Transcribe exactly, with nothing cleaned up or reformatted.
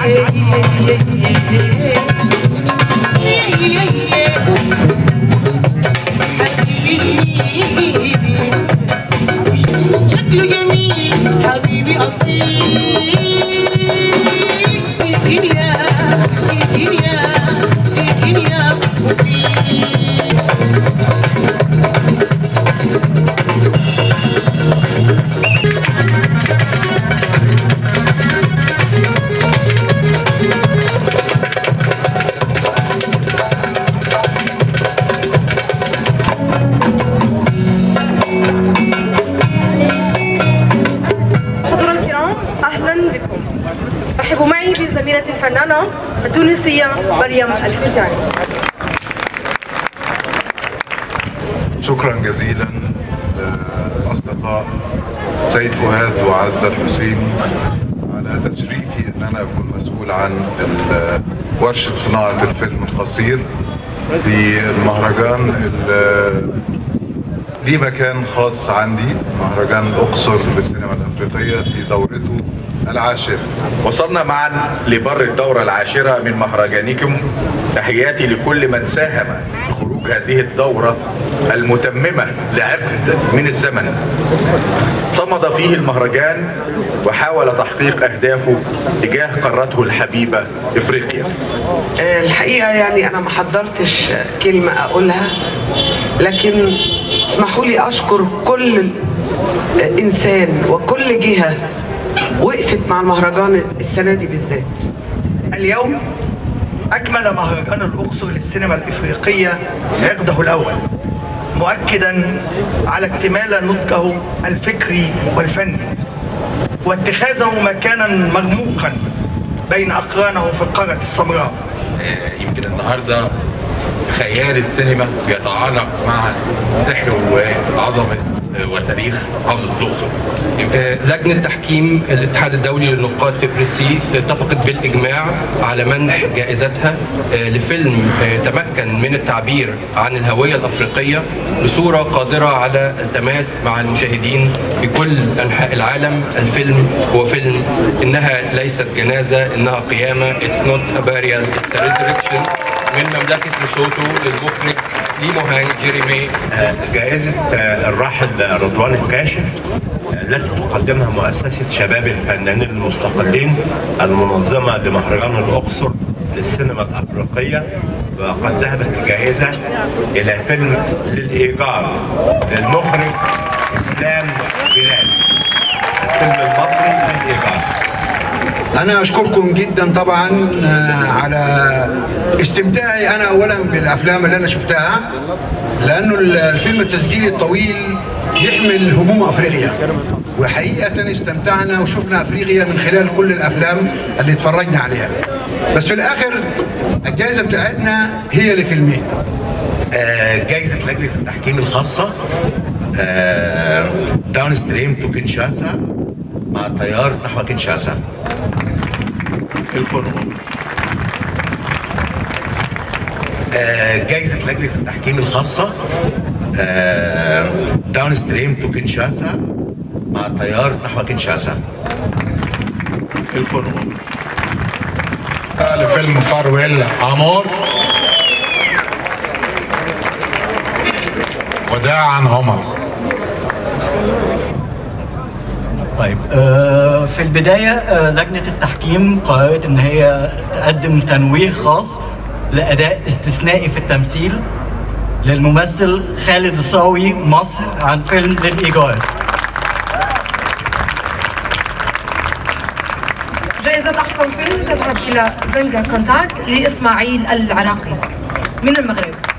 شكله جميل حبيبي أصيل الدنيا الدنيا الدنيا مفيد رحبوا معي بزميلتي الفنانة التونسية مريم الفرجاني. شكرا جزيلا للأصدقاء سيد فؤاد وعزة الحسين على تشريفي ان انا اكون مسؤول عن ورشة صناعة الفيلم القصير في المهرجان ليه مكان خاص عندي، مهرجان الأقصر للسينما الأفريقية في دورته العاشرة. وصلنا معا لبر الدورة العاشرة من مهرجانكم. تحياتي لكل من ساهم في خروج هذه الدورة المتممة لعقد من الزمن. صمد فيه المهرجان وحاول تحقيق أهدافه تجاه قارته الحبيبة إفريقيا. الحقيقة يعني أنا ما حضرتش كلمة أقولها، لكن اسمحوا لي أشكر كل إنسان وكل جهة وقفت مع المهرجان السنة دي بالذات. اليوم أكمل مهرجان الأقصر للسينما الإفريقية عقده الأول، مؤكدا على اكتمال نضجه الفكري والفني واتخاذه مكانا مرموقا بين أقرانه في القارة السمراء. يمكن النهارده خيال السينما بيتعانق مع سحر وعظمه وتاريخ محافظه الاقصر. لجنه تحكيم الاتحاد الدولي للنقاد في بريسي اتفقت بالاجماع على منح جائزتها لفيلم تمكن من التعبير عن الهويه الافريقيه بصوره قادره على التماس مع المشاهدين في كل انحاء العالم. الفيلم هو فيلم انها ليست جنازه، انها قيامه. It's not a burial, it's a resurrection. من مملكة لوسوتو للمخرج ليموهان جيريمي. جائزة الراحل رضوان الكاشف التي تقدمها مؤسسة شباب الفنانين المستقلين المنظمة لمهرجان الأقصر للسينما الأفريقية، وقد ذهبت الجائزة إلى فيلم للإيجار للمخرج إسلام بلال، الفيلم المصري للإيجار. أنا أشكركم جدا طبعا على استمتاعي أنا أولا بالأفلام اللي أنا شفتها، لأنه الفيلم التسجيلي الطويل يحمل هموم أفريقيا، وحقيقة استمتعنا وشفنا أفريقيا من خلال كل الأفلام اللي اتفرجنا عليها. بس في الآخر الجائزة بتاعتنا هي لفيلمين. جائزة لجنة التحكيم الخاصة داون ستريم تو كينشاسا مع الطيار نحو كينشاسا. الكونغو. جائزة لجنة التحكيم الخاصة داون ستريم تو كينشاسا مع الطيار نحو كينشاسا. الكونغو. لفيلم فارويل عمور. وداعا عمر. طيب آه في البداية آه لجنة التحكيم قررت ان هي تقدم تنويه خاص لأداء استثنائي في التمثيل للممثل خالد الصاوي مصر عن فيلم للإيجار. جائزة أحسن فيلم تذهب إلى زنجة كونتاكت لإسماعيل العراقي من المغرب.